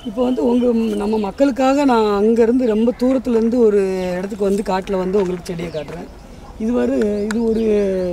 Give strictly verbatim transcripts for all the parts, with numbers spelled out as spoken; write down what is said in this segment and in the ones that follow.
இப்போ வந்து உங்கள் நம்ம மக்களுக்காக நான் அங்கேருந்து ரொம்ப தூரத்துலேருந்து ஒரு இடத்துக்கு வந்து காட்டில் வந்து உங்களுக்கு செடியை காட்டுறேன். இது ஒரு இது ஒரு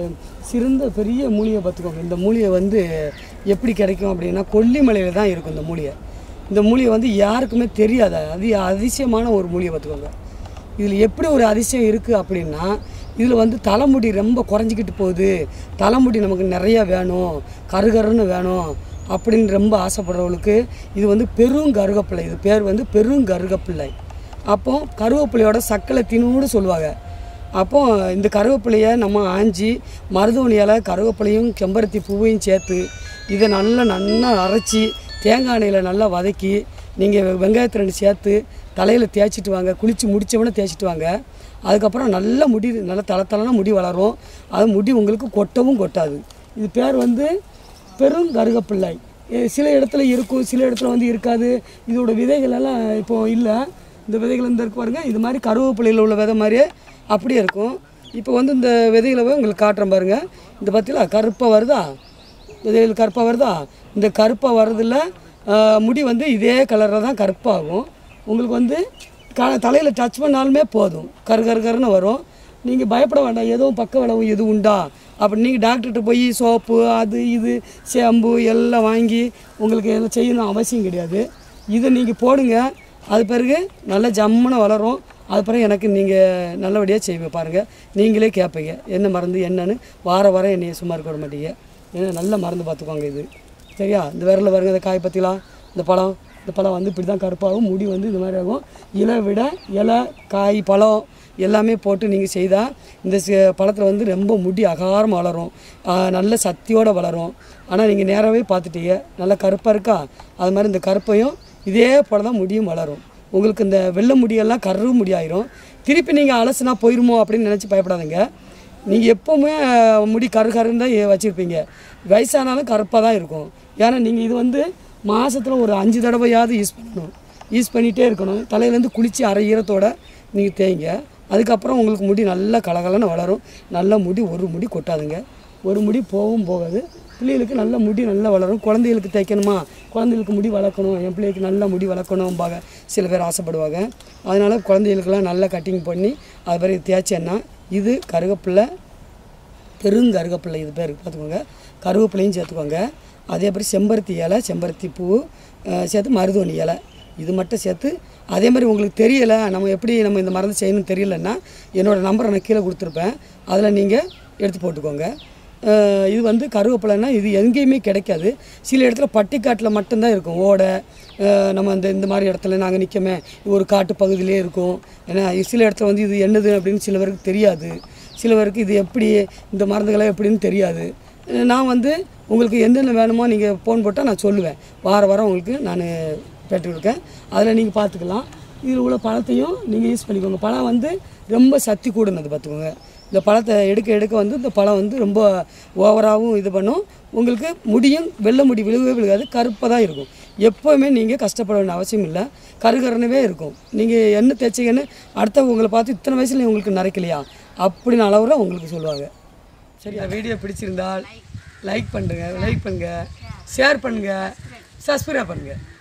சிறந்த பெரிய மூலிகை பார்த்துக்கோங்க. இந்த மூலிகை வந்து எப்படி கிடைக்கும் அப்படின்னா கொல்லிமலையில் தான் இருக்கும் இந்த மூலிகை. இந்த மூலிகை வந்து யாருக்குமே தெரியாது. அது அதிசயமான ஒரு மூலிகை பார்த்துக்கோங்க. இதில் எப்படி ஒரு அதிசயம் இருக்குது அப்படின்னா, இதில் வந்து தலைமுடி ரொம்ப குறைஞ்சிக்கிட்டு போகுது, தலைமுடி நமக்கு நிறையா வேணும், கருகருன்னு வேணும் அப்படின்னு ரொம்ப ஆசைப்படுறவங்களுக்கு இது வந்து பெருங்கருகப்பிள்ளை. இது பேர் வந்து பெருங்கருகப்பிள்ளை. அப்போ கருவேப்பிள்ளையோட சக்கலை தின்னு சொல்லுவாங்க. அப்போ இந்த கருவேப்பிலையை நம்ம ஆஞ்சி மருதோணி இலை கருவேப்பிலையும் செம்பருத்தி பூவையும் சேர்த்து இதை நல்லா நல்லா அரைச்சி தேங்காய் எண்ணெயில் நல்லா வதக்கி நீங்கள் வெங்காயத்தை ரெண்டு சேர்த்து தலையில் தேய்ச்சிட்டு வாங்க. குளித்து முடித்தவொடனே தேய்ச்சிட்டு வாங்க. அதுக்கப்புறம் நல்ல முடி நல்லா தலை தலைனா முடி வளரும். அது முடி உங்களுக்கு கொட்டவும் கொட்டாது. இது பேர் வந்து பெருங்கருகப்பிள்ளை. சில இடத்துல இருக்கும், சில இடத்துல வந்து இருக்காது. இதோட விதைகள் எல்லாம் இப்போது இல்லை. இந்த விதைகள் வந்து இருக்கு பாருங்கள். இது மாதிரி கருவேப்பிள்ளையில் உள்ள விதை மாதிரியே அப்படியே இருக்கும். இப்போ வந்து இந்த விதைகளை உங்களுக்கு காட்டுறேன் பாருங்கள். இந்த பார்த்தீங்களா கருப்பாக வருதா, விதைகள் கருப்பாக வருதா. இந்த கருப்பாக வர்றதில்ல முடி வந்து இதே கலரில் தான் கருப்பாகும். உங்களுக்கு வந்து க தலையில் டச் பண்ணாலுமே போதும் கரு கரு கருன்னு வரும். நீங்கள் பயப்பட வேண்டாம் எதுவும் பக்க விளைவு எதுவும் உண்டா அப்படி நீங்கள் டாக்டர்கிட்ட போய் சோப்பு அது இது ஷாம்பு எல்லாம் வாங்கி உங்களுக்கு எல்லாம் செய்யணும் அவசியம் கிடையாது. இதை நீங்கள் போடுங்க. அது பிறகு நல்லா ஜம்முன்னு வளரும். அது பிறகு எனக்கு நீங்கள் நல்லபடியாக செய்வீங்க. பாருங்கள், நீங்களே கேட்பீங்க என்ன மருந்து என்னன்னு. வார வாரம் என்னையை சும்மா இருக்க விட மாட்டீங்க. ஏன்னா நல்ல மருந்து பார்த்துக்கோங்க இது, சரியா? இந்த விரலில் பாருங்கள், இந்த காய் பற்றிலாம், இந்த பழம் இந்த பழம் வந்து இப்படி தான் கருப்பாகும். முடி வந்து இந்த மாதிரி ஆகும். இலை விட இலை காய் பழம் எல்லாமே போட்டு நீங்கள் செய்தால் இந்த பழத்தில் வந்து ரொம்ப முடி அகாரமாக வளரும், நல்ல சக்தியோடு வளரும். ஆனால் நீங்கள் நேராகவே பார்த்துட்டீங்க நல்லா கருப்பாக இருக்கா. அது மாதிரி இந்த கருப்பையும் இதே போல் தான் முடியும் வளரும். உங்களுக்கு இந்த வெள்ளை முடியெல்லாம் கரு முடியாயிரும். திருப்பி நீங்கள் அலசுனா போயிருமோ அப்படின்னு நினச்சி பயப்படாதுங்க. நீங்கள் எப்போவுமே முடி கரு கருன்னு தான் வச்சுருப்பீங்க. வயசானாலும் கருப்பாக தான் இருக்கும். ஏன்னா நீங்கள் இது வந்து மாதத்தில் ஒரு அஞ்சு தடவையாவது யூஸ் பண்ணணும். யூஸ் பண்ணிகிட்டே இருக்கணும். தலையிலேருந்து குளித்து அரை ஈரத்தோடு நீங்கள் தேய்ங்க. அதுக்கப்புறம் உங்களுக்கு முடி நல்லா கலகலன்னு வளரும். நல்ல முடி ஒரு முடி கொட்டாதுங்க. ஒரு முடி போகவும் போகாது. பிள்ளைகளுக்கு நல்ல முடி நல்லா வளரும். குழந்தைகளுக்கு தைக்கணுமா, குழந்தைகளுக்கு முடி வளர்க்கணும், என் பிள்ளைகளுக்கு நல்லா முடி வளர்க்கணும்பாங்க சில பேர் ஆசைப்படுவாங்க. அதனால் குழந்தைகளுக்கெல்லாம் நல்லா கட்டிங் பண்ணி அது பிறகு தேய்ச்சேன்னா இது கருவேப்பில்லை பெருங்கருவேப்பில்லை இது பேர் பார்த்துக்கோங்க. கருவேப்பிலையும் சேர்த்துக்கோங்க. அதே மாதிரி செம்பருத்தி இலை செம்பருத்தி பூ சேர்த்து மருதோணி இலை இது மட்டும் சேர்த்து. அதே மாதிரி உங்களுக்கு தெரியலை நம்ம எப்படி நம்ம இந்த மருந்து செய்யணும்னு தெரியலைன்னா என்னோடய நம்பரை நான் கீழே கொடுத்துருப்பேன். அதில் நீங்கள் எடுத்து போட்டுக்கோங்க. இது வந்து கருவேப்பிலைன்னா இது எங்கேயுமே கிடைக்காது. சில இடத்துல பட்டிக்காட்டில் மட்டும்தான் இருக்கும். ஓடை நம்ம இந்த இந்த மாதிரி இடத்துல நாங்கள் நிற்கமே ஒரு காட்டு பகுதியிலே இருக்கும். ஏன்னா சில இடத்துல வந்து இது என்னது அப்படின்னு சில பேருக்கு தெரியாது. சில பேருக்கு இது எப்படி இந்த மருந்துகளை எப்படின்னு தெரியாது. நான் வந்து உங்களுக்கு என்னென்ன வேணுமோ நீங்கள் ஃபோன் போட்டால் நான் சொல்லுவேன். வார வாரம் உங்களுக்கு நான் பேட்டி கொடுக்கேன். அதில் நீங்கள் பார்த்துக்கலாம். இதில் உள்ள பழத்தையும் நீங்கள் யூஸ் பண்ணிக்கோங்க. பழம் வந்து ரொம்ப சக்தி கூடுனது பார்த்துக்கோங்க. இந்த பழத்தை எடுக்க எடுக்க வந்து இந்த பழம் வந்து ரொம்ப ஓவராகவும் இது பண்ணும். உங்களுக்கு முடியும் வெள்ளை முடி விழுகவே விழுகாது, கருப்பாக தான் இருக்கும். எப்போவுமே நீங்கள் கஷ்டப்பட வேண்டிய அவசியம் இல்லை, கருகரனவே இருக்கும். நீங்கள் என்ன தேய்ச்சிங்கன்னு அடுத்த உங்களை பார்த்து இத்தனை வயசில் உங்களுக்கு நரைக்கலையா அப்படின்னு அளவுல உங்களுக்கு சொல்லுவாங்க. சரி, இந்த வீடியோ பிடிச்சிருந்தால் லைக் பண்ணுங்கள், லைக் பண்ணுங்கள், ஷேர் பண்ணுங்கள், சப்ஸ்கிரைப் பண்ணுங்கள்.